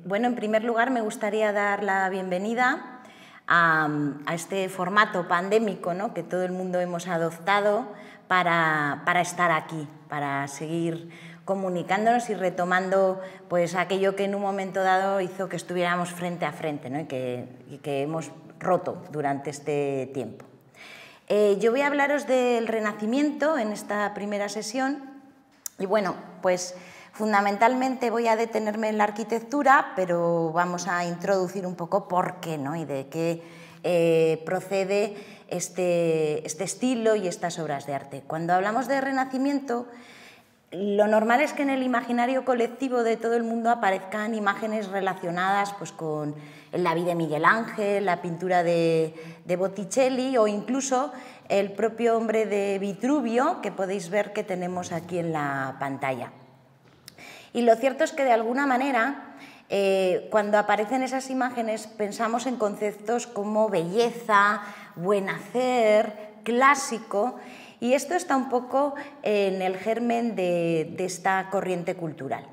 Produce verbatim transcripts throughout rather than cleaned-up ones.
bueno, en primer lugar me gustaría dar la bienvenida a, a este formato pandémico, ¿no?, que todo el mundo hemos adoptado para, para estar aquí, para seguir comunicándonos y retomando pues, aquello que en un momento dado hizo que estuviéramos frente a frente, ¿no?, y, que, y que hemos roto durante este tiempo. Eh, yo voy a hablaros del Renacimiento en esta primera sesión y bueno, pues fundamentalmente voy a detenerme en la arquitectura, pero vamos a introducir un poco por qué, ¿no?, y de qué eh, procede este, este estilo y estas obras de arte. Cuando hablamos de Renacimiento, lo normal es que en el imaginario colectivo de todo el mundo aparezcan imágenes relacionadas pues, con el David de Miguel Ángel, la pintura de, de Botticelli o incluso el propio hombre de Vitruvio, que podéis ver que tenemos aquí en la pantalla. Y lo cierto es que de alguna manera, eh, cuando aparecen esas imágenes, pensamos en conceptos como belleza, buen hacer, clásico, y esto está un poco en el germen de, de esta corriente cultural.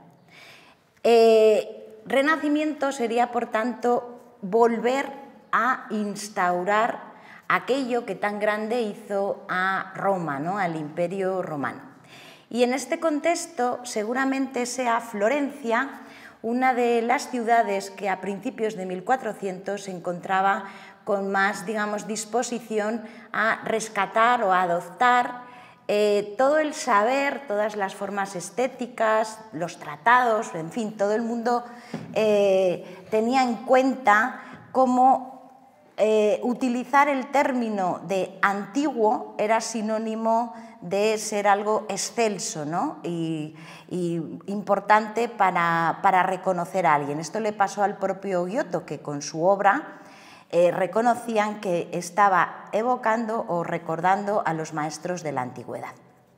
Eh, Renacimiento sería, por tanto, volver a instaurar aquello que tan grande hizo a Roma, ¿no?, al Imperio Romano. Y en este contexto seguramente sea Florencia una de las ciudades que a principios de mil cuatrocientos se encontraba con más, digamos, disposición a rescatar o a adoptar eh, todo el saber, todas las formas estéticas, los tratados, en fin, todo el mundo eh, tenía en cuenta cómo eh, utilizar el término de antiguo era sinónimo de ser algo excelso, ¿no?, y, y importante para, para reconocer a alguien. Esto le pasó al propio Giotto, que con su obra eh, reconocían que estaba evocando o recordando a los maestros de la antigüedad.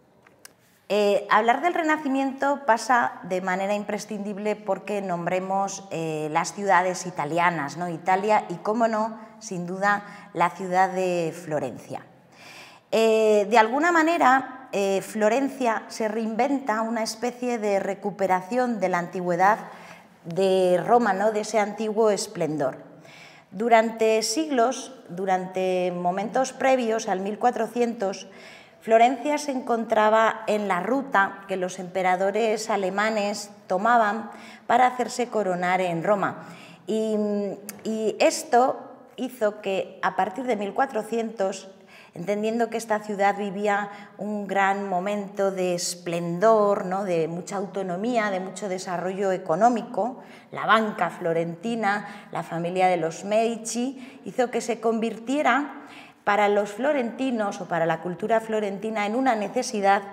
Eh, hablar del Renacimiento pasa de manera imprescindible porque nombremos eh, las ciudades italianas, ¿no?, Italia y, cómo no, sin duda, la ciudad de Florencia. Eh, de alguna manera, eh, Florencia se reinventa una especie de recuperación de la antigüedad de Roma, ¿no?, de ese antiguo esplendor. Durante siglos, durante momentos previos al mil cuatrocientos, Florencia se encontraba en la ruta que los emperadores alemanes tomaban para hacerse coronar en Roma. Y, y esto hizo que a partir de mil cuatrocientos, entendiendo que esta ciudad vivía un gran momento de esplendor, ¿no?, de mucha autonomía, de mucho desarrollo económico, la banca florentina, la familia de los Medici, hizo que se convirtiera para los florentinos o para la cultura florentina en una necesidad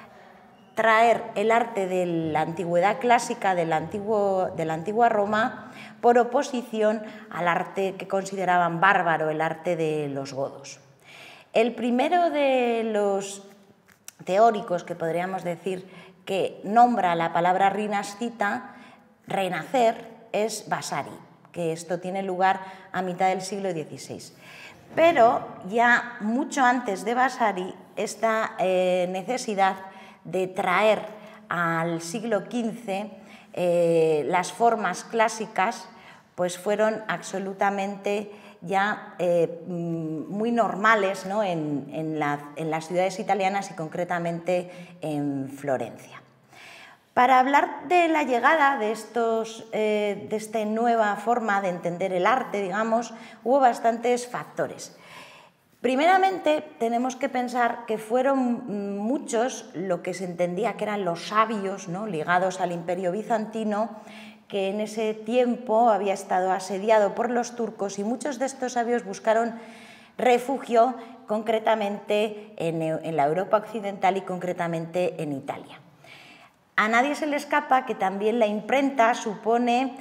traer el arte de la antigüedad clásica, del antiguo, de la antigua Roma, por oposición al arte que consideraban bárbaro, el arte de los godos. El primero de los teóricos que podríamos decir que nombra la palabra rinascita, renacer, es Vasari, que esto tiene lugar a mitad del siglo dieciséis. Pero ya mucho antes de Vasari, esta eh, necesidad de traer al siglo quince eh, las formas clásicas pues fueron absolutamente ya eh, muy normales, ¿no?, en, en, la, en las ciudades italianas y concretamente en Florencia. Para hablar de la llegada de, estos, eh, de esta nueva forma de entender el arte, digamos, hubo bastantes factores. Primeramente, tenemos que pensar que fueron muchos lo que se entendía que eran los sabios, ¿no?, ligados al Imperio bizantino, que en ese tiempo había estado asediado por los turcos y muchos de estos sabios buscaron refugio concretamente en, en la Europa occidental y concretamente en Italia. A nadie se le escapa que también la imprenta supone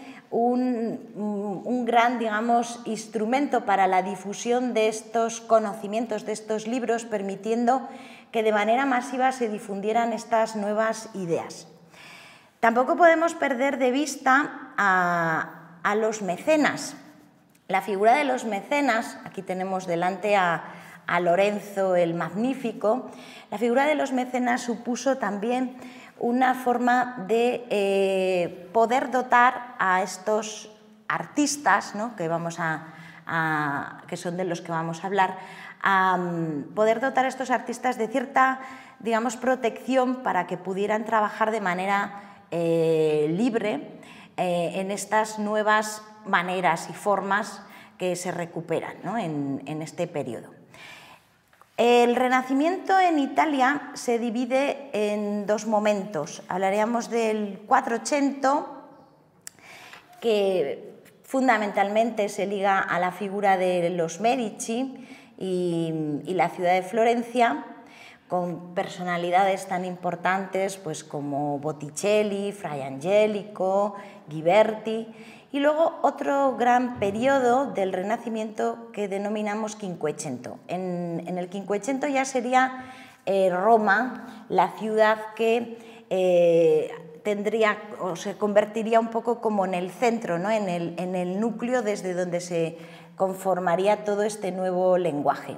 un, un gran, digamos, instrumento para la difusión de estos conocimientos, de estos libros, permitiendo que de manera masiva se difundieran estas nuevas ideas. Tampoco podemos perder de vista a, a los mecenas. La figura de los mecenas, aquí tenemos delante a, a Lorenzo el Magnífico, la figura de los mecenas supuso también una forma de eh, poder dotar a estos artistas, ¿no?, que, vamos a, a, que son de los que vamos a hablar, a um, poder dotar a estos artistas de cierta, digamos, protección para que pudieran trabajar de manera eh, libre eh, en estas nuevas maneras y formas que se recuperan, ¿no?, en, en este periodo. El Renacimiento en Italia se divide en dos momentos. Hablaríamos del Quattrocento, que fundamentalmente se liga a la figura de los Medici y, y la ciudad de Florencia, con personalidades tan importantes pues, como Botticelli, Fray Angelico, Ghiberti, y luego otro gran periodo del Renacimiento que denominamos Quinquecento. En, en el Quinquecento ya sería eh, Roma la ciudad que eh, tendría o se convertiría un poco como en el centro, ¿no?, en, el, en el núcleo desde donde se conformaría todo este nuevo lenguaje.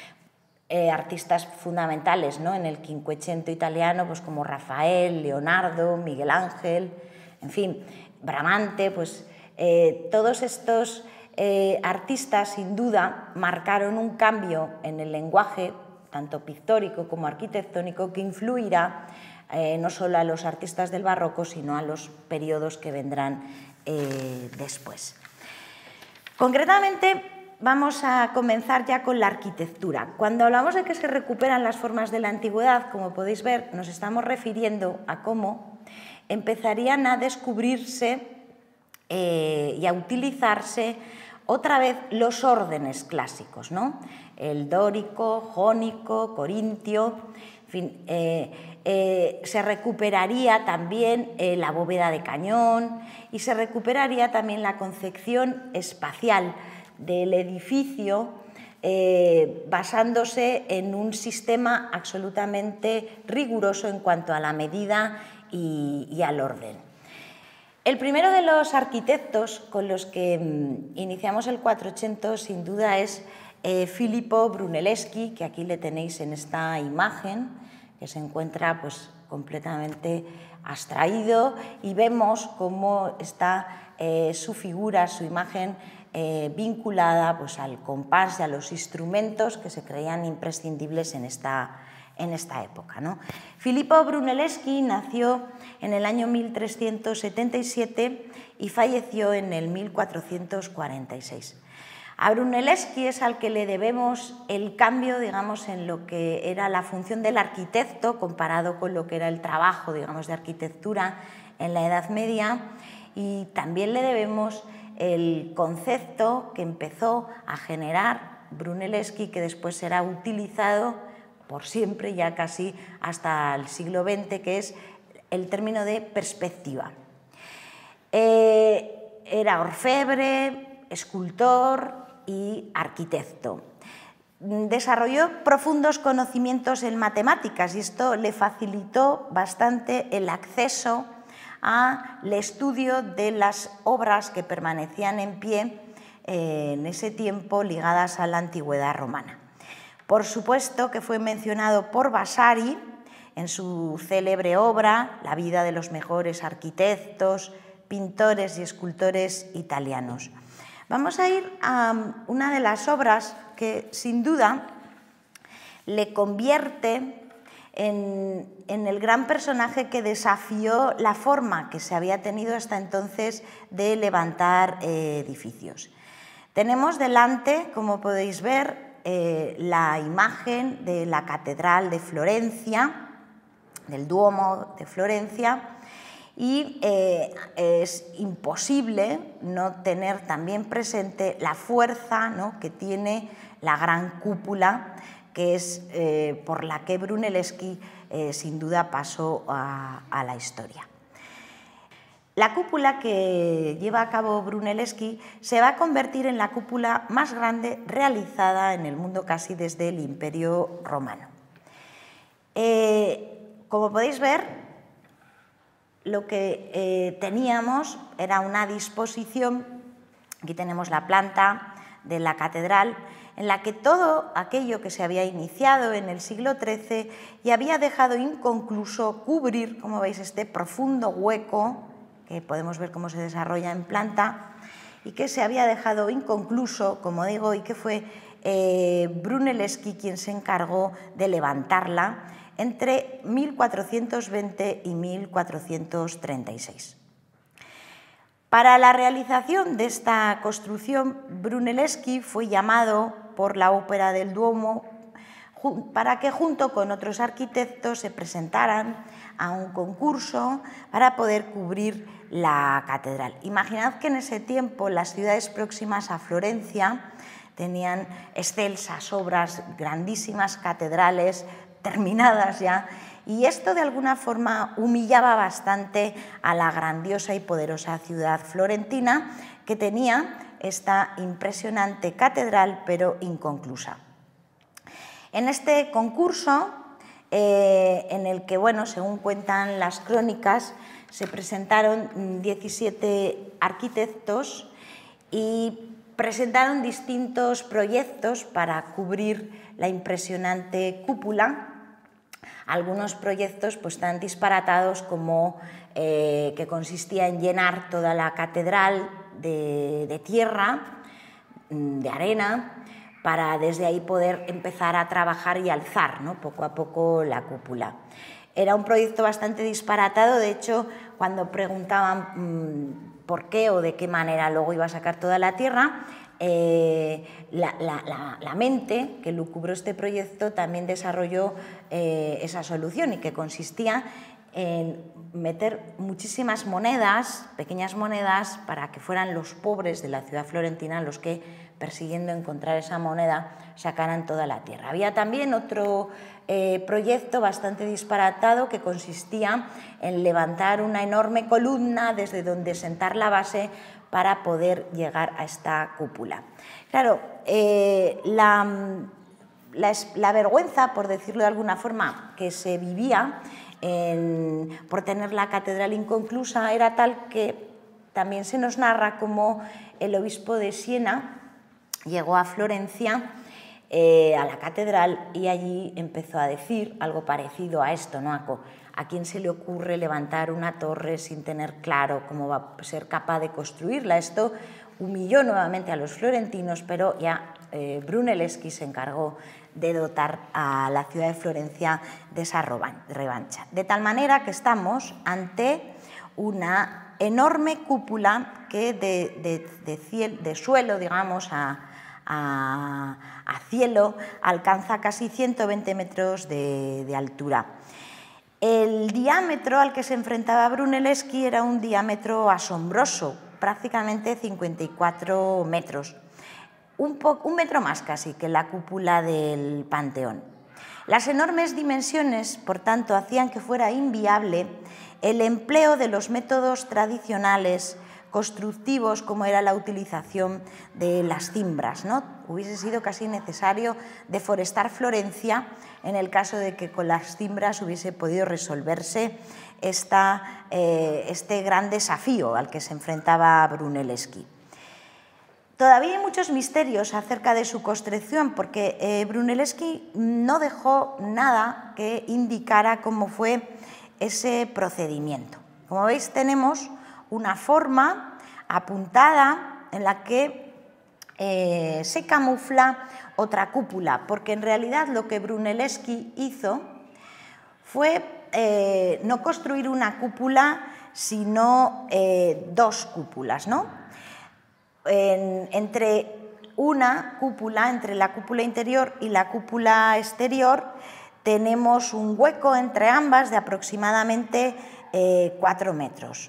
Eh, artistas fundamentales, ¿no?, en el Quinquecento italiano, pues como Rafael, Leonardo, Miguel Ángel, en fin, Bramante, pues eh, todos estos eh, artistas sin duda marcaron un cambio en el lenguaje, tanto pictórico como arquitectónico, que influirá eh, no solo a los artistas del barroco, sino a los periodos que vendrán eh, después. Concretamente, vamos a comenzar ya con la arquitectura. Cuando hablamos de que se recuperan las formas de la antigüedad, como podéis ver, nos estamos refiriendo a cómo empezarían a descubrirse eh, y a utilizarse otra vez los órdenes clásicos, ¿no? El dórico, jónico, corintio, en fin, eh, eh, se recuperaría también eh, la bóveda de cañón y se recuperaría también la concepción espacial del edificio eh, basándose en un sistema absolutamente riguroso en cuanto a la medida y, y al orden. El primero de los arquitectos con los que mm, iniciamos el Quattrocento sin duda es eh, Filippo Brunelleschi, que aquí le tenéis en esta imagen, que se encuentra pues, completamente abstraído y vemos cómo está eh, su figura, su imagen eh, vinculada pues, al compás y a los instrumentos que se creían imprescindibles en esta, en esta época, ¿no? Filippo Brunelleschi nació en el año mil trescientos setenta y siete y falleció en el mil cuatrocientos cuarenta y seis. A Brunelleschi es al que le debemos el cambio, digamos, en lo que era la función del arquitecto comparado con lo que era el trabajo, digamos, de arquitectura en la Edad Media, y también le debemos el concepto que empezó a generar Brunelleschi, que después será utilizado por siempre, ya casi hasta el siglo veinte, que es el término de perspectiva. Eh, era orfebre, escultor y arquitecto. Desarrolló profundos conocimientos en matemáticas y esto le facilitó bastante el acceso al estudio de las obras que permanecían en pie eh, en ese tiempo ligadas a la antigüedad romana. Por supuesto que fue mencionado por Vasari en su célebre obra La vida de los mejores arquitectos, pintores y escultores italianos. Vamos a ir a una de las obras que sin duda le convierte en, en el gran personaje que desafió la forma que se había tenido hasta entonces de levantar eh, edificios. Tenemos delante, como podéis ver, eh, la imagen de la Catedral de Florencia, del Duomo de Florencia, y eh, es imposible no tener también presente la fuerza, ¿no?, que tiene la gran cúpula, que es eh, por la que Brunelleschi eh, sin duda pasó a, a la historia. La cúpula que lleva a cabo Brunelleschi se va a convertir en la cúpula más grande realizada en el mundo casi desde el Imperio Romano. Eh, como podéis ver, lo que eh, teníamos era una disposición, aquí tenemos la planta de la catedral, en la que todo aquello que se había iniciado en el siglo trece y había dejado inconcluso cubrir, como veis, este profundo hueco, que podemos ver cómo se desarrolla en planta, y que se había dejado inconcluso, como digo, y que fue eh, Brunelleschi quien se encargó de levantarla entre mil cuatrocientos veinte y mil cuatrocientos treinta y seis. Para la realización de esta construcción, Brunelleschi fue llamado por la Ópera del Duomo para que junto con otros arquitectos se presentaran a un concurso para poder cubrir la catedral. Imaginad que en ese tiempo las ciudades próximas a Florencia tenían excelsas obras, grandísimas catedrales terminadas ya, y esto de alguna forma humillaba bastante a la grandiosa y poderosa ciudad florentina, que tenía esta impresionante catedral pero inconclusa. En este concurso, eh, en el que, bueno, según cuentan las crónicas, se presentaron diecisiete arquitectos y presentaron distintos proyectos para cubrir la impresionante cúpula. Algunos proyectos pues, tan disparatados como eh, que consistía en llenar toda la catedral de, de tierra, de arena, para desde ahí poder empezar a trabajar y alzar, ¿no?, poco a poco la cúpula. Era un proyecto bastante disparatado, de hecho, cuando preguntaban mmm, por qué o de qué manera luego iba a sacar toda la tierra, eh, la, la, la, la mente que lucubró este proyecto también desarrolló eh, esa solución, y que consistía en meter muchísimas monedas, pequeñas monedas, para que fueran los pobres de la ciudad florentina los que, persiguiendo encontrar esa moneda, sacaran toda la tierra. Había también otro eh, proyecto bastante disparatado que consistía en levantar una enorme columna desde donde sentar la base para poder llegar a esta cúpula. Claro, eh, la, la, la vergüenza, por decirlo de alguna forma, que se vivía en, por tener la catedral inconclusa era tal que también se nos narra cómo el obispo de Siena llegó a Florencia, eh, a la catedral, y allí empezó a decir algo parecido a esto, ¿no? A, ¿A quién se le ocurre levantar una torre sin tener claro cómo va a ser capaz de construirla? Esto humilló nuevamente a los florentinos, pero ya eh, Brunelleschi se encargó de dotar a la ciudad de Florencia de esa revancha. De tal manera que estamos ante una enorme cúpula que de, de, de, cielo, de suelo, digamos, a, a, a cielo, alcanza casi ciento veinte metros de, de altura. El diámetro al que se enfrentaba Brunelleschi era un diámetro asombroso, prácticamente cincuenta y cuatro metros, un, po, un metro más casi que la cúpula del Panteón. Las enormes dimensiones, por tanto, hacían que fuera inviable el empleo de los métodos tradicionales constructivos, como era la utilización de las cimbras, ¿no? Hubiese sido casi necesario deforestar Florencia en el caso de que con las cimbras hubiese podido resolverse esta, eh, este gran desafío al que se enfrentaba Brunelleschi. Todavía hay muchos misterios acerca de su construcción, porque eh, Brunelleschi no dejó nada que indicara cómo fue ese procedimiento. Como veis, tenemos una forma apuntada en la que eh, se camufla otra cúpula, porque en realidad lo que Brunelleschi hizo fue eh, no construir una cúpula, sino eh, dos cúpulas, ¿no? En, entre una cúpula, entre la cúpula interior y la cúpula exterior, tenemos un hueco entre ambas de aproximadamente eh, cuatro metros.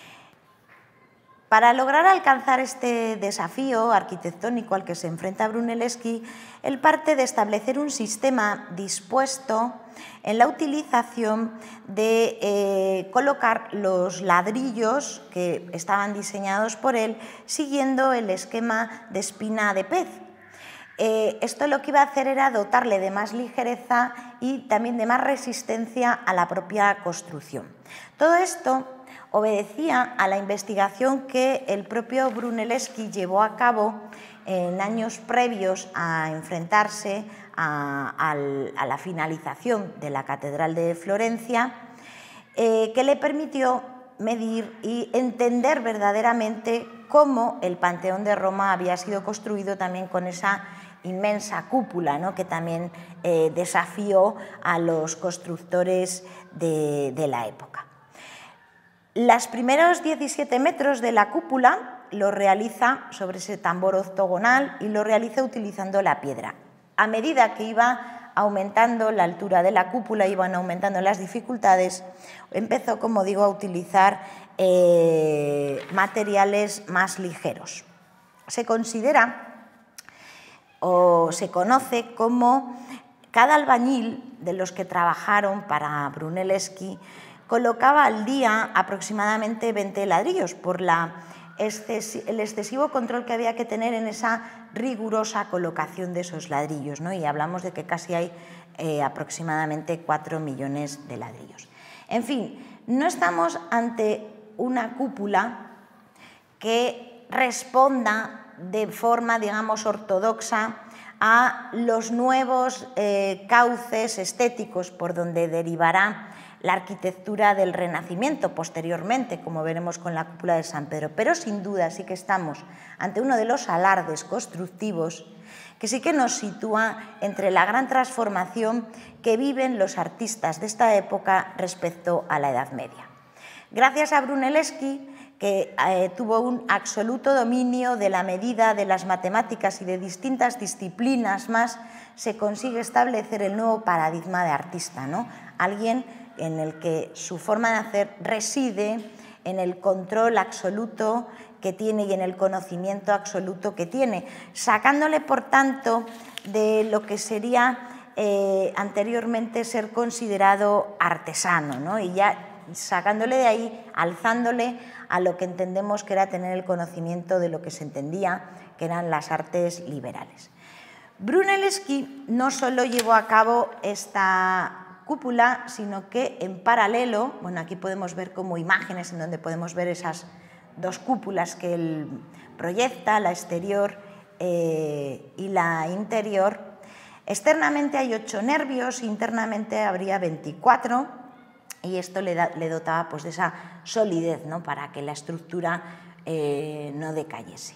Para lograr alcanzar este desafío arquitectónico al que se enfrenta Brunelleschi, él parte de establecer un sistema dispuesto en la utilización de eh, colocar los ladrillos que estaban diseñados por él siguiendo el esquema de espina de pez. Eh, esto lo que iba a hacer era dotarle de más ligereza y también de más resistencia a la propia construcción. Todo esto obedecía a la investigación que el propio Brunelleschi llevó a cabo en años previos a enfrentarse a, a, a la finalización de la Catedral de Florencia, eh, que le permitió medir y entender verdaderamente cómo el Panteón de Roma había sido construido también con esa inmensa cúpula, ¿no?, que también eh, desafió a los constructores de, de la época. Los primeros diecisiete metros de la cúpula lo realiza sobre ese tambor octogonal y lo realiza utilizando la piedra. A medida que iba aumentando la altura de la cúpula, iban aumentando las dificultades, empezó, como digo, a utilizar eh, materiales más ligeros. Se considera o se conoce como cada albañil de los que trabajaron para Brunelleschi colocaba al día aproximadamente veinte ladrillos por la exces- el excesivo control que había que tener en esa rigurosa colocación de esos ladrillos, ¿no? Y hablamos de que casi hay eh, aproximadamente cuatro millones de ladrillos. En fin, no estamos ante una cúpula que responda de forma, digamos, ortodoxa a los nuevos eh, cauces estéticos por donde derivará la arquitectura del Renacimiento posteriormente, como veremos con la cúpula de San Pedro. Pero sin duda sí que estamos ante uno de los alardes constructivos que sí que nos sitúa entre la gran transformación que viven los artistas de esta época respecto a la Edad Media. Gracias a Brunelleschi, que eh, tuvo un absoluto dominio de la medida, de las matemáticas y de distintas disciplinas más, se consigue establecer el nuevo paradigma de artista, ¿no? Alguien en el que su forma de hacer reside en el control absoluto que tiene y en el conocimiento absoluto que tiene, sacándole, por tanto, de lo que sería eh, anteriormente ser considerado artesano, ¿no? Y ya sacándole de ahí, alzándole a lo que entendemos que era tener el conocimiento de lo que se entendía que eran las artes liberales. Brunelleschi no solo llevó a cabo esta cúpula, sino que en paralelo, bueno, aquí podemos ver como imágenes en donde podemos ver esas dos cúpulas que él proyecta, la exterior eh, y la interior. Externamente hay ocho nervios, internamente habría veinticuatro, y esto le, da, le dotaba pues, de esa solidez, ¿no?, para que la estructura eh, no decayese.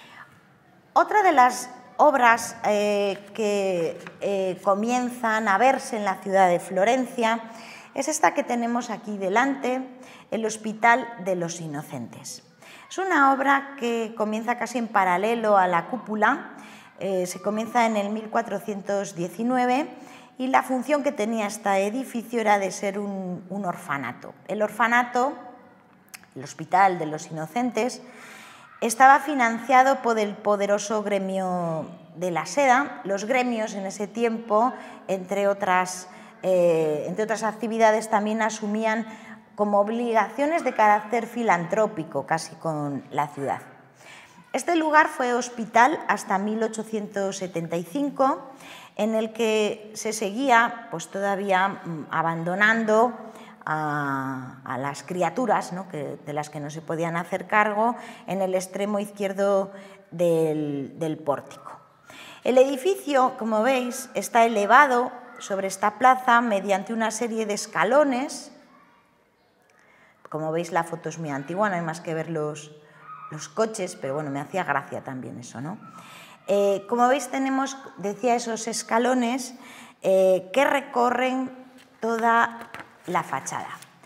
Otra de las obras eh, que eh, comienzan a verse en la ciudad de Florencia es esta que tenemos aquí delante, el Hospital de los Inocentes. Es una obra que comienza casi en paralelo a la cúpula, eh, se comienza en el mil cuatrocientos diecinueve y la función que tenía este edificio era de ser un, un orfanato. El orfanato, el Hospital de los Inocentes, estaba financiado por el poderoso gremio de la seda. Los gremios en ese tiempo, entre otras, eh, entre otras actividades, también asumían como obligaciones de carácter filantrópico casi con la ciudad. Este lugar fue hospital hasta mil ochocientos setenta y cinco, en el que se seguía pues, todavía abandonando a, a las criaturas, ¿no?, que, de las que no se podían hacer cargo, en el extremo izquierdo del, del pórtico. El edificio, como veis, está elevado sobre esta plaza mediante una serie de escalones. Como veis, la foto es muy antigua, no hay más que ver los, los coches, pero bueno, me hacía gracia también eso, ¿no? Eh, como veis, tenemos, decía, esos escalones eh, que recorren toda la fachada.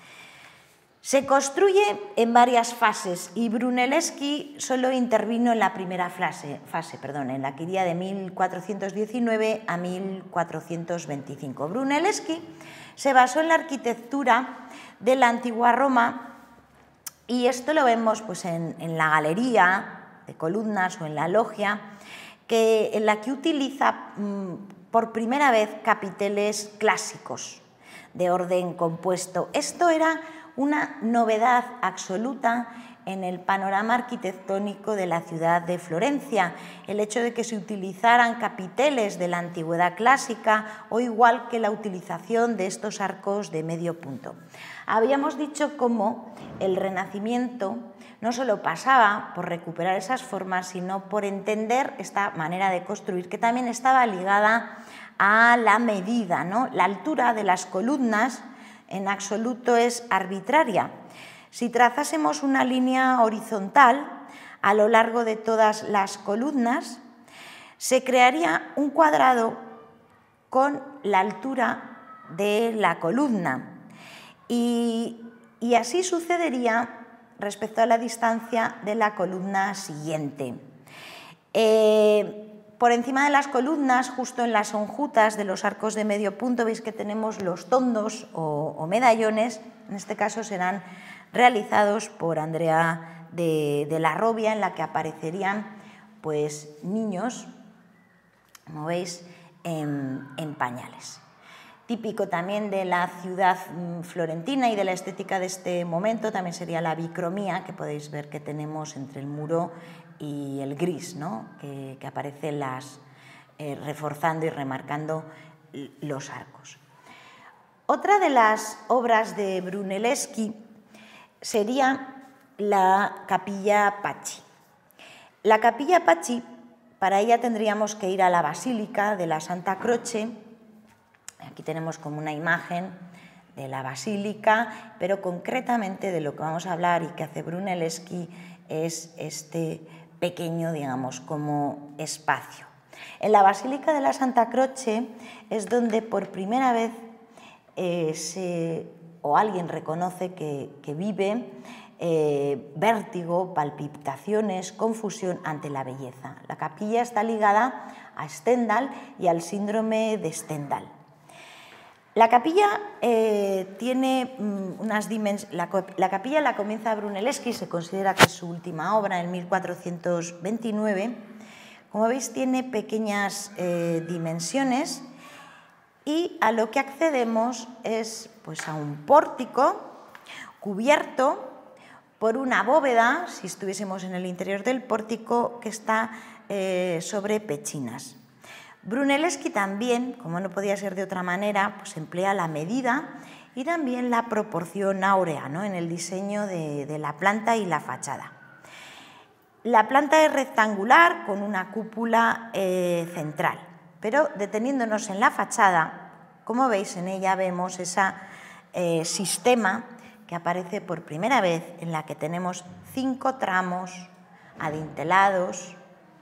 Se construye en varias fases y Brunelleschi solo intervino en la primera fase, fase, perdón, en la que iría de mil cuatrocientos diecinueve a mil cuatrocientos veinticinco. Brunelleschi se basó en la arquitectura de la antigua Roma y esto lo vemos pues, en, en la galería de columnas o en la logia, que, en la que utiliza mmm, por primera vez capiteles clásicos de orden compuesto. Esto era una novedad absoluta en el panorama arquitectónico de la ciudad de Florencia. El hecho de que se utilizaran capiteles de la antigüedad clásica o igual que la utilización de estos arcos de medio punto. Habíamos dicho cómo el Renacimiento no solo pasaba por recuperar esas formas, sino por entender esta manera de construir que también estaba ligada a la medida, ¿no? La altura de las columnas en absoluto es arbitraria. Si trazásemos una línea horizontal a lo largo de todas las columnas, se crearía un cuadrado con la altura de la columna y, y así sucedería respecto a la distancia de la columna siguiente. Eh, por encima de las columnas, justo en las enjutas de los arcos de medio punto, veis que tenemos los tondos o, o medallones, en este caso serán realizados por Andrea de, de la Robia, en la que aparecerían pues, niños, como veis, en, en pañales. Típico también de la ciudad florentina y de la estética de este momento también sería la bicromía, que podéis ver que tenemos entre el muro y el gris, ¿no? que, que aparecen las, eh, reforzando y remarcando los arcos. Otra de las obras de Brunelleschi sería la Capilla Pacci. La Capilla Pacci, para ella tendríamos que ir a la Basílica de la Santa Croce. Aquí tenemos como una imagen de la Basílica, pero concretamente de lo que vamos a hablar y que hace Brunelleschi es este pequeño, digamos, como espacio. En la Basílica de la Santa Croce es donde por primera vez eh, se, o alguien reconoce que, que vive eh, vértigo, palpitaciones, confusión ante la belleza. La capilla está ligada a Stendhal y al síndrome de Stendhal. La capilla eh, tiene mm, unas dimensiones. La, la capilla la comienza Brunelleschi, se considera que es su última obra, en mil cuatrocientos veintinueve. Como veis, tiene pequeñas eh, dimensiones y a lo que accedemos es pues, a un pórtico cubierto por una bóveda, si estuviésemos en el interior del pórtico, que está eh, sobre pechinas. Brunelleschi también, como no podía ser de otra manera, pues emplea la medida y también la proporción áurea, ¿no? en el diseño de, de la planta y la fachada. La planta es rectangular con una cúpula eh, central, pero deteniéndonos en la fachada, como veis en ella vemos ese eh, sistema que aparece por primera vez en la que tenemos cinco tramos adintelados,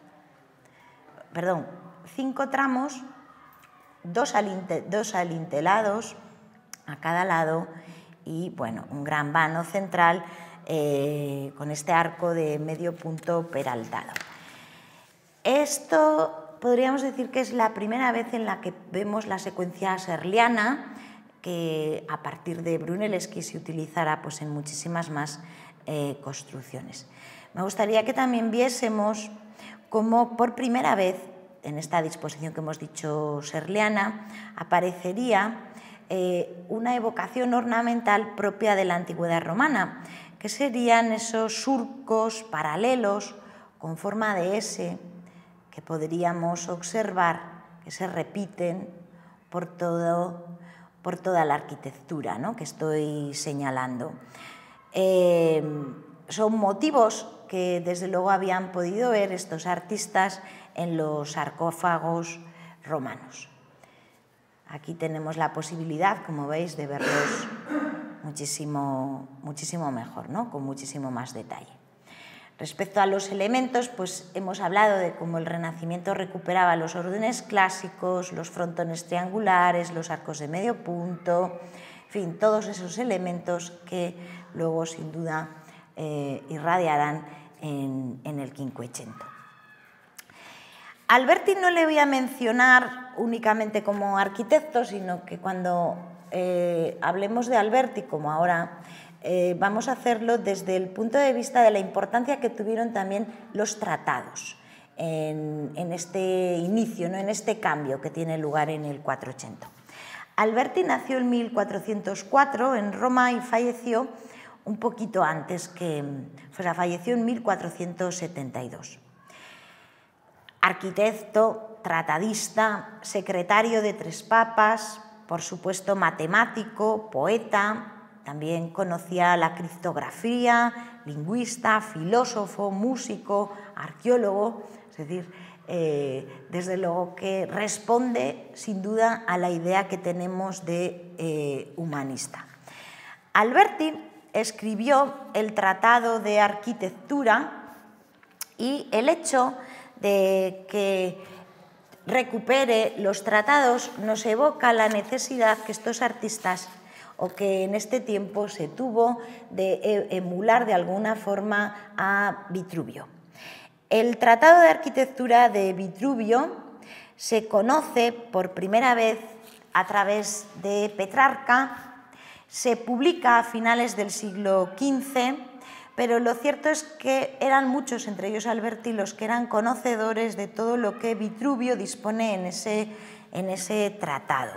perdón, cinco tramos, dos, alinte, dos alintelados a cada lado y bueno, un gran vano central eh, con este arco de medio punto peraltado. Esto podríamos decir que es la primera vez en la que vemos la secuencia serliana, que a partir de Brunelleschi se utilizará pues, en muchísimas más eh, construcciones. Me gustaría que también viésemos cómo por primera vez en esta disposición que hemos dicho serliana, aparecería eh, una evocación ornamental propia de la antigüedad romana, que serían esos surcos paralelos con forma de S que podríamos observar que se repiten por, todo, por toda la arquitectura, ¿no? que estoy señalando. Eh, son motivos que desde luego habían podido ver estos artistas en los sarcófagos romanos. Aquí tenemos la posibilidad, como veis, de verlos muchísimo, muchísimo mejor, ¿no? con muchísimo más detalle. Respecto a los elementos, pues hemos hablado de cómo el Renacimiento recuperaba los órdenes clásicos, los frontones triangulares, los arcos de medio punto, en fin, todos esos elementos que luego, sin duda, eh, irradiarán en, en el Quinquecento. Alberti no le voy a mencionar únicamente como arquitecto, sino que cuando eh, hablemos de Alberti, como ahora, eh, vamos a hacerlo desde el punto de vista de la importancia que tuvieron también los tratados en, en este inicio, ¿no? en este cambio que tiene lugar en el cuatrocientos ochenta. Alberti nació en mil cuatrocientos cuatro en Roma y falleció un poquito antes, que o sea, falleció en mil cuatrocientos setenta y dos. Arquitecto, tratadista, secretario de tres papas, por supuesto matemático, poeta, también conocía la criptografía, lingüista, filósofo, músico, arqueólogo, es decir, eh, desde luego que responde sin duda a la idea que tenemos de eh, humanista. Alberti escribió el Tratado de Arquitectura y el hecho de que recupere los tratados nos evoca la necesidad que estos artistas, o que en este tiempo se tuvo, de emular de alguna forma a Vitruvio. El Tratado de Arquitectura de Vitruvio se conoce por primera vez a través de Petrarca, se publica a finales del siglo quince, pero lo cierto es que eran muchos, entre ellos Alberti, los que eran conocedores de todo lo que Vitruvio dispone en ese, en ese tratado.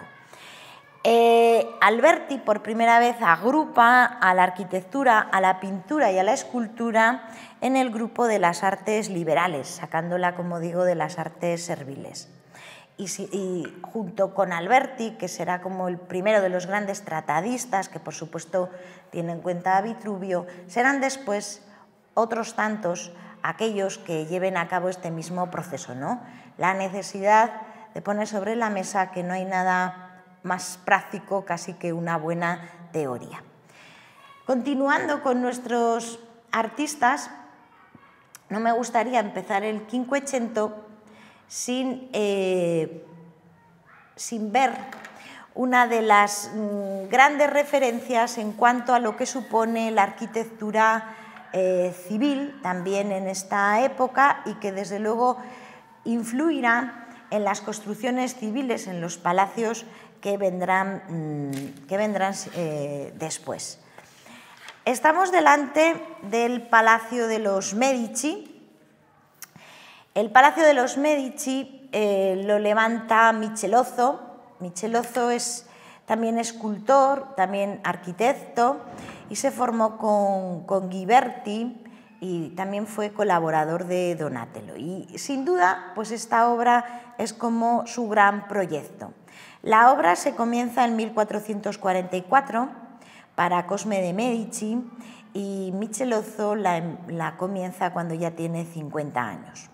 Eh, Alberti por primera vez agrupa a la arquitectura, a la pintura y a la escultura en el grupo de las artes liberales, sacándola, como digo, de las artes serviles. Y, si, y junto con Alberti, que será como el primero de los grandes tratadistas, que por supuesto tiene en cuenta a Vitruvio, serán después otros tantos aquellos que lleven a cabo este mismo proceso, ¿no? La necesidad de poner sobre la mesa que no hay nada más práctico casi que una buena teoría. Continuando con nuestros artistas, no me gustaría empezar el Cinquecento sin, eh, sin ver una de las mm, grandes referencias en cuanto a lo que supone la arquitectura eh, civil también en esta época, y que desde luego influirá en las construcciones civiles, en los palacios que vendrán, mmm, que vendrán eh, después. Estamos delante del Palacio de los Medici. El Palacio de los Medici eh, lo levanta Michelozzo. Michelozzo es también escultor, también arquitecto, y se formó con, con Ghiberti y también fue colaborador de Donatello. Y sin duda, pues esta obra es como su gran proyecto. La obra se comienza en mil cuatrocientos cuarenta y cuatro para Cosme de Medici, y Michelozzo la, la comienza cuando ya tiene cincuenta años.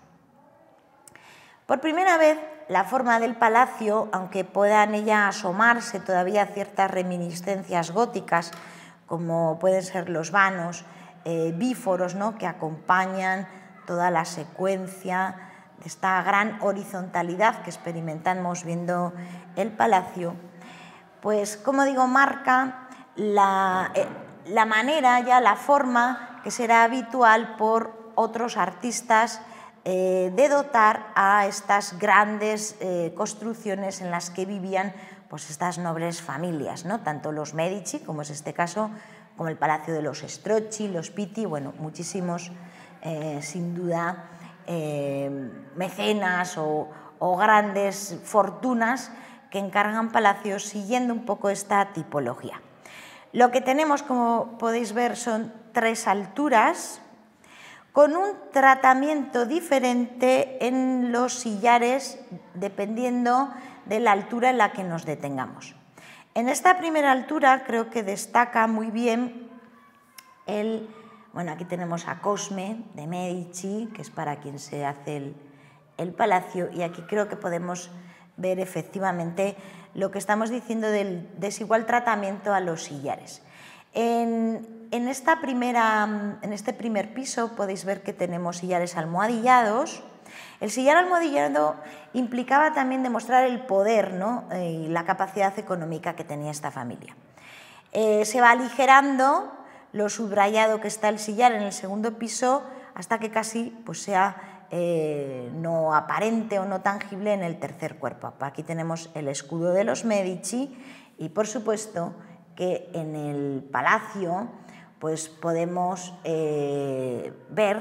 Por primera vez, la forma del palacio, aunque puedan en ella asomarse todavía ciertas reminiscencias góticas, como pueden ser los vanos, eh, bíforos, ¿no?, que acompañan toda la secuencia de esta gran horizontalidad que experimentamos viendo el palacio, pues, como digo, marca la, eh, la manera, ya la forma que será habitual por otros artistas Eh, de dotar a estas grandes eh, construcciones en las que vivían pues, estas nobles familias, ¿no? Tanto los Medici, como es este caso, como el Palacio de los Strozzi, los Pitti, bueno, muchísimos, eh, sin duda, eh, mecenas o, o grandes fortunas que encargan palacios siguiendo un poco esta tipología. Lo que tenemos, como podéis ver, son tres alturas, con un tratamiento diferente en los sillares dependiendo de la altura en la que nos detengamos. En esta primera altura creo que destaca muy bien el, bueno, aquí tenemos a Cosme de Medici, que es para quien se hace el, el palacio, y aquí creo que podemos ver efectivamente lo que estamos diciendo del desigual tratamiento a los sillares. En, en, esta primera, en este primer piso podéis ver que tenemos sillares almohadillados. El sillar almohadillado implicaba también demostrar el poder, ¿no?, y la capacidad económica que tenía esta familia. Eh, se va aligerando lo subrayado que está el sillar en el segundo piso hasta que casi pues, sea eh, no aparente o no tangible en el tercer cuerpo. Aquí tenemos el escudo de los Medici y, por supuesto, que en el palacio pues podemos eh, ver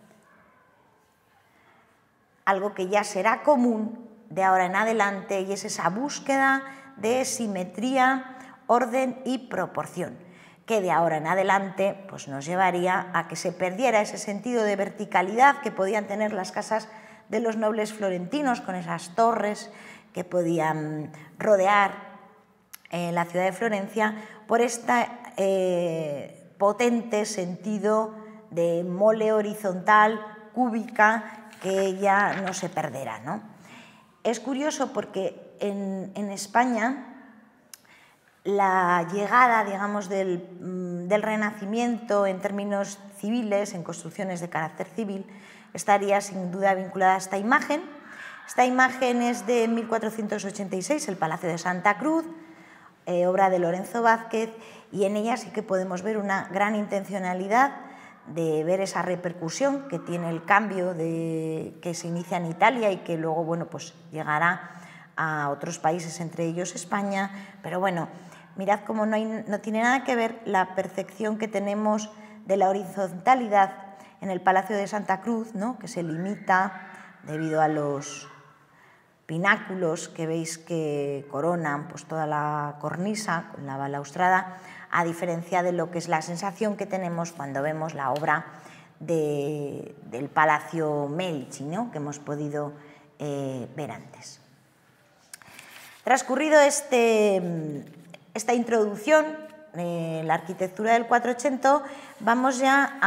algo que ya será común de ahora en adelante, y es esa búsqueda de simetría, orden y proporción, que de ahora en adelante pues, nos llevaría a que se perdiera ese sentido de verticalidad que podían tener las casas de los nobles florentinos, con esas torres que podían rodear eh, la ciudad de Florencia, por este eh, potente sentido de mole horizontal, cúbica, que ya no se perderá, ¿no? Es curioso porque en, en España la llegada, digamos, del, del Renacimiento en términos civiles, en construcciones de carácter civil, estaría sin duda vinculada a esta imagen. Esta imagen es de mil cuatrocientos ochenta y seis, el Palacio de Santa Cruz, eh, obra de Lorenzo Vázquez, y en ella sí que podemos ver una gran intencionalidad de ver esa repercusión que tiene el cambio de, que se inicia en Italia y que luego, bueno, pues llegará a otros países, entre ellos España. Pero bueno, mirad cómo no, hay, no tiene nada que ver la percepción que tenemos de la horizontalidad en el Palacio de Santa Cruz, ¿no? Que se limita debido a los pináculos que veis que coronan pues, toda la cornisa con la balaustrada, a diferencia de lo que es la sensación que tenemos cuando vemos la obra de, del Palacio Medici, ¿no? Que hemos podido eh, ver antes. Transcurrido este, esta introducción en la arquitectura del cuatrocientos ochenta, vamos ya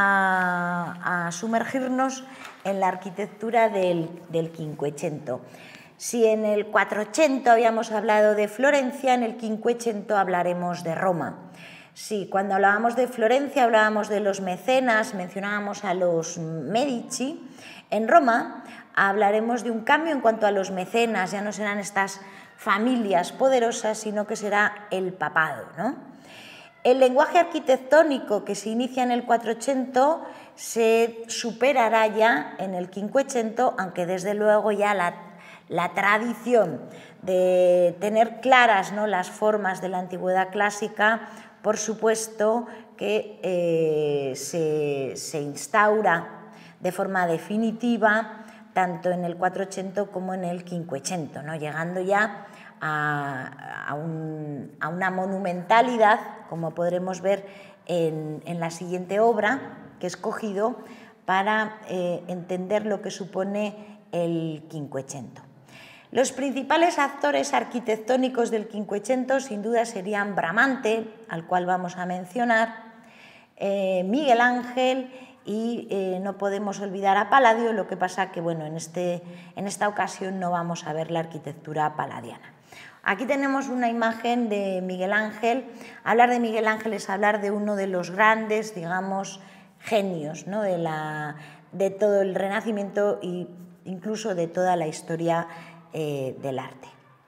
a, a sumergirnos en la arquitectura del, del quinquecento. Si en el cuatrocientos habíamos hablado de Florencia, en el quinquecento hablaremos de Roma. Si cuando hablábamos de Florencia hablábamos de los mecenas, mencionábamos a los Medici, en Roma hablaremos de un cambio en cuanto a los mecenas, ya no serán estas familias poderosas, sino que será el papado, ¿no? El lenguaje arquitectónico que se inicia en el cuatrocientos se superará ya en el quinquecento, aunque desde luego ya la, la tradición de tener claras, ¿no?, las formas de la antigüedad clásica, por supuesto que eh, se, se instaura de forma definitiva tanto en el cuatrocientos como en el quinquecento, ¿no?, llegando ya a, a, un, a una monumentalidad, como podremos ver en, en la siguiente obra que he escogido para eh, entender lo que supone el quinquecento. Los principales actores arquitectónicos del quinquecento sin duda serían Bramante, al cual vamos a mencionar, eh, Miguel Ángel y eh, no podemos olvidar a Palladio, lo que pasa que bueno, en, este, en esta ocasión no vamos a ver la arquitectura palladiana. Aquí tenemos una imagen de Miguel Ángel. Hablar de Miguel Ángel es hablar de uno de los grandes, digamos, genios, ¿no?, de, la, de todo el Renacimiento e incluso de toda la historia eh, del arte.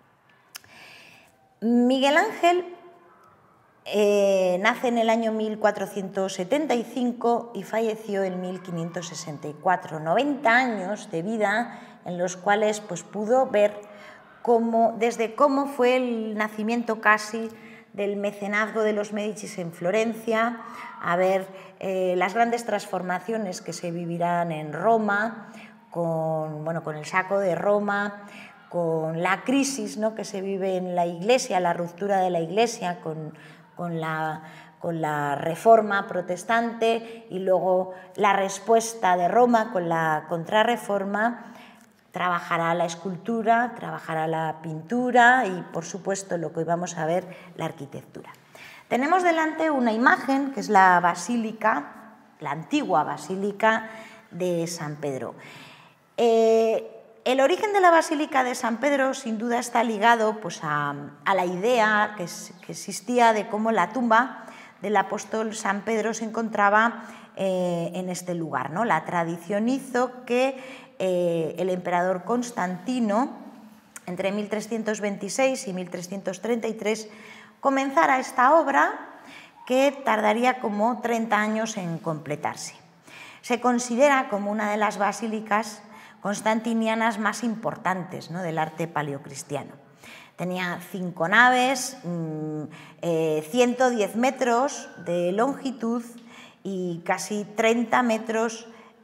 Miguel Ángel eh, nace en el año mil cuatrocientos setenta y cinco y falleció en mil quinientos sesenta y cuatro. noventa años de vida en los cuales pues, pudo ver cómo, desde cómo fue el nacimiento casi del mecenazgo de los Médicis en Florencia, a ver eh, las grandes transformaciones que se vivirán en Roma, con, bueno, con el saco de Roma, con la crisis, ¿no?, que se vive en la Iglesia, la ruptura de la Iglesia con, con, la, con la reforma protestante y luego la respuesta de Roma con la contrarreforma. Trabajará la escultura, trabajará la pintura y, por supuesto, lo que hoy vamos a ver, la arquitectura. Tenemos delante una imagen que es la basílica, la antigua basílica de San Pedro. Eh, el origen de la basílica de San Pedro sin duda está ligado pues, a, a la idea que, que existía de cómo la tumba del apóstol San Pedro se encontraba eh, en este lugar, ¿no? La tradición hizo que Eh, el emperador Constantino, entre mil trescientos veintiséis y mil trescientos treinta y tres, comenzara esta obra que tardaría como treinta años en completarse. Se considera como una de las basílicas constantinianas más importantes, ¿no?, del arte paleocristiano. Tenía cinco naves, mmm, eh, ciento diez metros de longitud y casi treinta metros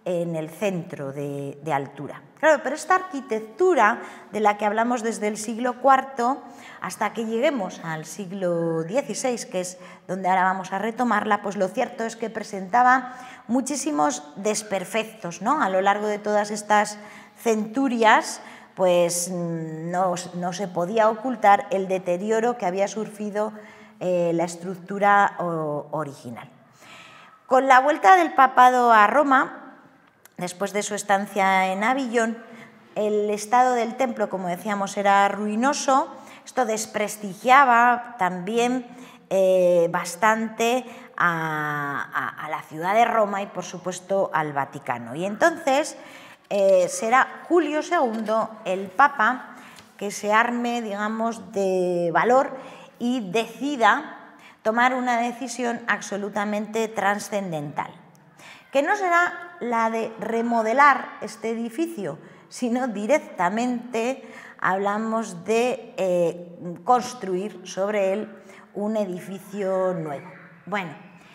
en el centro de, de altura. Claro, pero esta arquitectura de la que hablamos desde el siglo cuarto hasta que lleguemos al siglo dieciséis, que es donde ahora vamos a retomarla, pues lo cierto es que presentaba muchísimos desperfectos, ¿no? A lo largo de todas estas centurias, pues no, no se podía ocultar el deterioro que había sufrido eh, la estructura o, original. Con la vuelta del papado a Roma, después de su estancia en Avillón, el estado del templo, como decíamos, era ruinoso. Esto desprestigiaba también eh, bastante a, a, a la ciudad de Roma y, por supuesto, al Vaticano. Y entonces eh, será Julio segundo el Papa que se arme, digamos, de valor y decida tomar una decisión absolutamente trascendental, que no será la de remodelar este edificio, sino directamente hablamos de eh, construir sobre él un edificio nuevo. Bueno,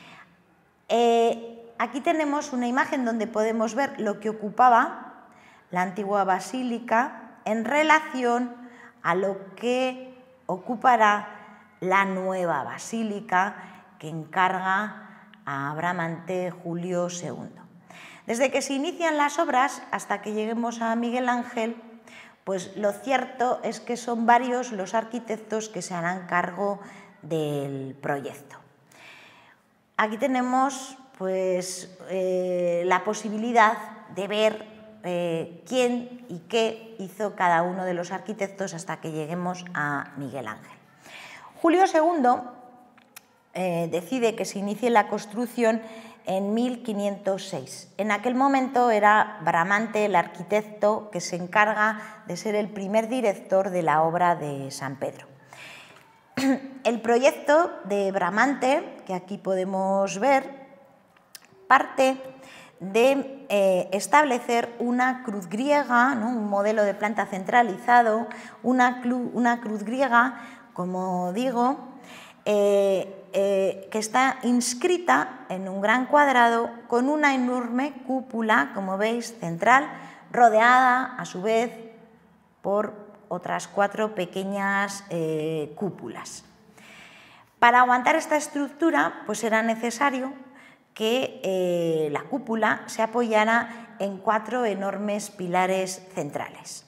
eh, aquí tenemos una imagen donde podemos ver lo que ocupaba la antigua basílica en relación a lo que ocupará la nueva basílica que encarga a Bramante Julio segundo. Desde que se inician las obras hasta que lleguemos a Miguel Ángel, pues lo cierto es que son varios los arquitectos que se harán cargo del proyecto. Aquí tenemos pues, eh, la posibilidad de ver eh, quién y qué hizo cada uno de los arquitectos hasta que lleguemos a Miguel Ángel. Julio segundo eh, decide que se inicie la construcción en mil quinientos seis. En aquel momento era Bramante el arquitecto que se encarga de ser el primer director de la obra de San Pedro. El proyecto de Bramante, que aquí podemos ver, parte de eh, establecer una cruz griega, ¿no? Un modelo de planta centralizado, una, una cruz griega, como digo, eh, eh, que está inscrita en un gran cuadrado con una enorme cúpula, como veis, central, rodeada a su vez por otras cuatro pequeñas eh, cúpulas. Para aguantar esta estructura, pues era necesario que eh, la cúpula se apoyara en cuatro enormes pilares centrales.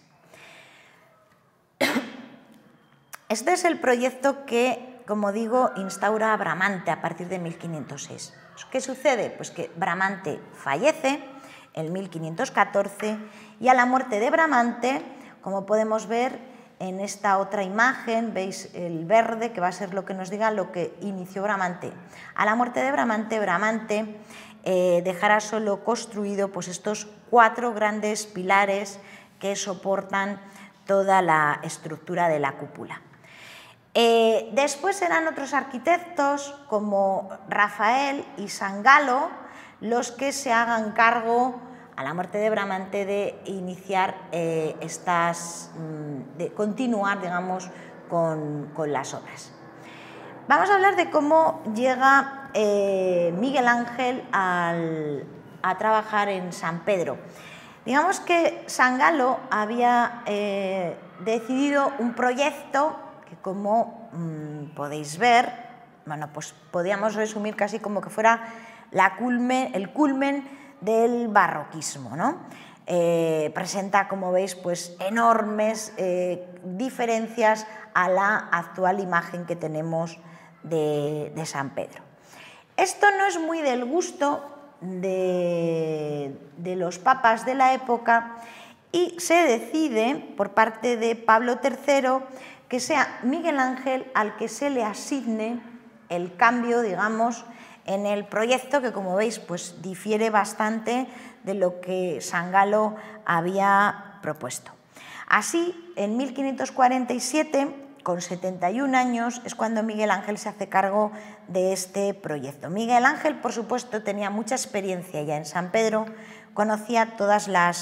Este es el proyecto que, como digo, instaura Bramante a partir de mil quinientos seis. ¿Qué sucede? Pues que Bramante fallece en mil quinientos catorce y a la muerte de Bramante, como podemos ver en esta otra imagen, veis el verde que va a ser lo que nos diga lo que inició Bramante. A la muerte de Bramante, Bramante eh, dejará solo construido pues, estos cuatro grandes pilares que soportan toda la estructura de la cúpula. Eh, después serán otros arquitectos como Rafael y San Galo los que se hagan cargo a la muerte de Bramante de iniciar eh, estas, de continuar, digamos, con, con las obras. Vamos a hablar de cómo llega eh, Miguel Ángel al, a trabajar en San Pedro. Digamos que San Galo había eh, decidido un proyecto que, como mmm, podéis ver, bueno, pues podríamos resumir casi como que fuera la culmen, el culmen del barroquismo, ¿no? Eh, presenta, como veis, pues enormes eh, diferencias a la actual imagen que tenemos de, de San Pedro. Esto no es muy del gusto de, de los papas de la época y se decide por parte de Pablo tercero que sea Miguel Ángel al que se le asigne el cambio, digamos, en el proyecto que, como veis, pues difiere bastante de lo que San Galo había propuesto. Así, en mil quinientos cuarenta y siete, con setenta y un años, es cuando Miguel Ángel se hace cargo de este proyecto. Miguel Ángel, por supuesto, tenía mucha experiencia ya en San Pedro, conocía todas las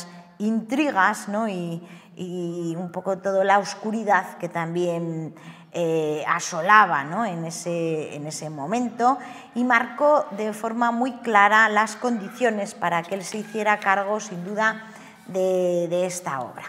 intrigas, ¿no? y, y un poco toda la oscuridad que también eh, asolaba, ¿no? en, ese, en ese momento, y marcó de forma muy clara las condiciones para que él se hiciera cargo, sin duda, de, de esta obra.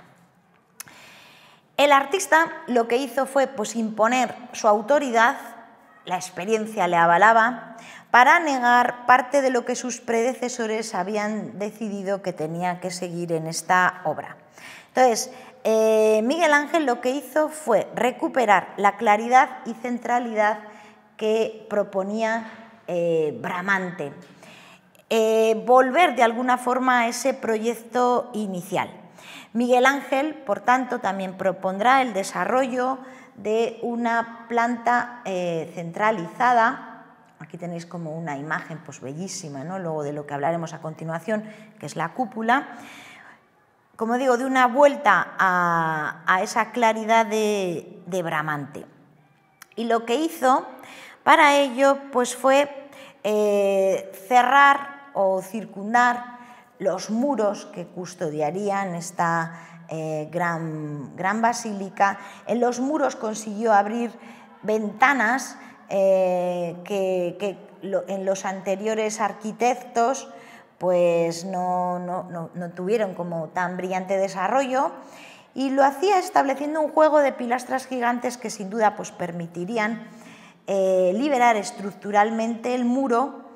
El artista lo que hizo fue pues, imponer su autoridad, la experiencia le avalaba, para negar parte de lo que sus predecesores habían decidido que tenía que seguir en esta obra. Entonces, eh, Miguel Ángel lo que hizo fue recuperar la claridad y centralidad que proponía eh, Bramante, eh, volver de alguna forma a ese proyecto inicial. Miguel Ángel, por tanto, también propondrá el desarrollo de una planta eh, centralizada. Aquí tenéis como una imagen pues, bellísima, ¿no? Luego de lo que hablaremos a continuación, que es la cúpula. Como digo, de una vuelta a, a esa claridad de, de Bramante. Y lo que hizo para ello pues, fue eh, cerrar o circundar los muros que custodiarían esta eh, gran, gran basílica. En los muros consiguió abrir ventanas eh, que, que lo, en los anteriores arquitectos pues no, no, no, no tuvieron como tan brillante desarrollo, y lo hacía estableciendo un juego de pilastras gigantes que sin duda pues, permitirían eh, liberar estructuralmente el muro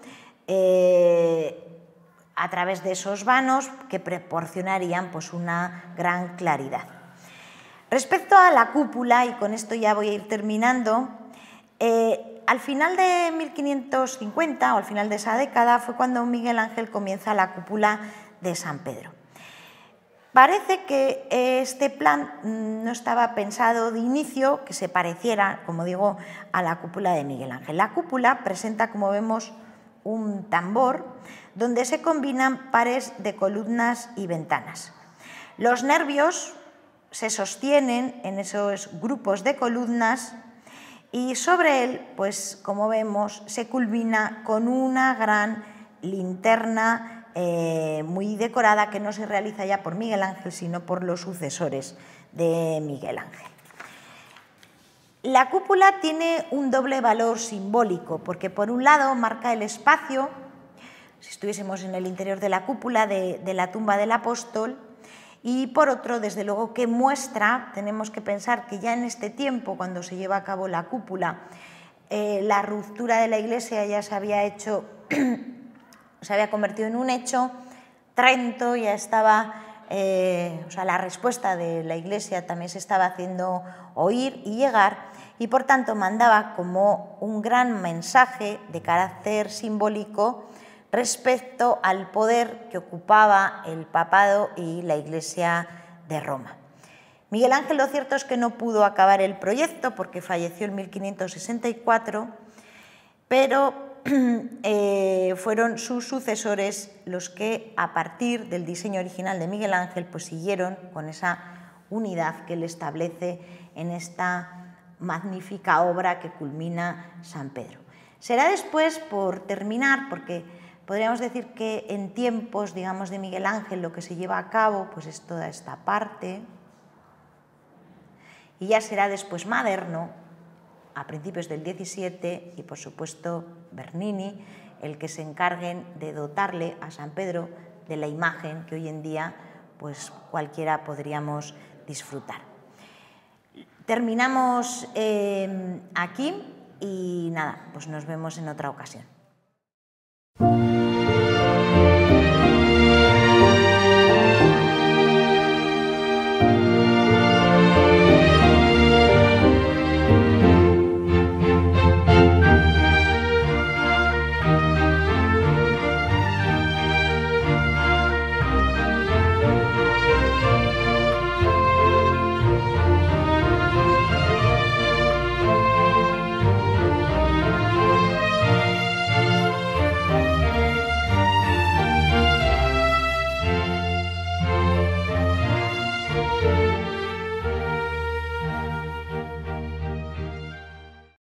eh, a través de esos vanos que proporcionarían pues, una gran claridad. Respecto a la cúpula, y con esto ya voy a ir terminando, eh, al final de mil quinientos cincuenta, o al final de esa década, fue cuando Miguel Ángel comienza la cúpula de San Pedro. Parece que este plan no estaba pensado de inicio que se pareciera, como digo, a la cúpula de Miguel Ángel. La cúpula presenta, como vemos, un tambor donde se combinan pares de columnas y ventanas. Los nervios se sostienen en esos grupos de columnas y sobre él, pues como vemos, se culmina con una gran linterna eh, muy decorada que no se realiza ya por Miguel Ángel, sino por los sucesores de Miguel Ángel. La cúpula tiene un doble valor simbólico, porque por un lado marca el espacio, si estuviésemos en el interior de la cúpula, de, de la tumba del apóstol, y por otro, desde luego, que muestra, tenemos que pensar que ya en este tiempo, cuando se lleva a cabo la cúpula, eh, la ruptura de la Iglesia ya se había hecho, se había convertido en un hecho. Trento ya estaba, eh, o sea, la respuesta de la Iglesia también se estaba haciendo oír y llegar, y por tanto mandaba como un gran mensaje de carácter simbólico respecto al poder que ocupaba el papado y la Iglesia de Roma. Miguel Ángel, lo cierto es que no pudo acabar el proyecto porque falleció en mil quinientos sesenta y cuatro, pero eh, fueron sus sucesores los que, a partir del diseño original de Miguel Ángel, pues siguieron con esa unidad que él establece en esta magnífica obra que culmina San Pedro. Será después, por terminar, porque podríamos decir que en tiempos, digamos, de Miguel Ángel lo que se lleva a cabo pues es toda esta parte, y ya será después Maderno, a principios del diecisiete, y por supuesto Bernini, el que se encarguen de dotarle a San Pedro de la imagen que hoy en día pues cualquiera podríamos disfrutar. Terminamos eh, aquí y nada, pues nos vemos en otra ocasión.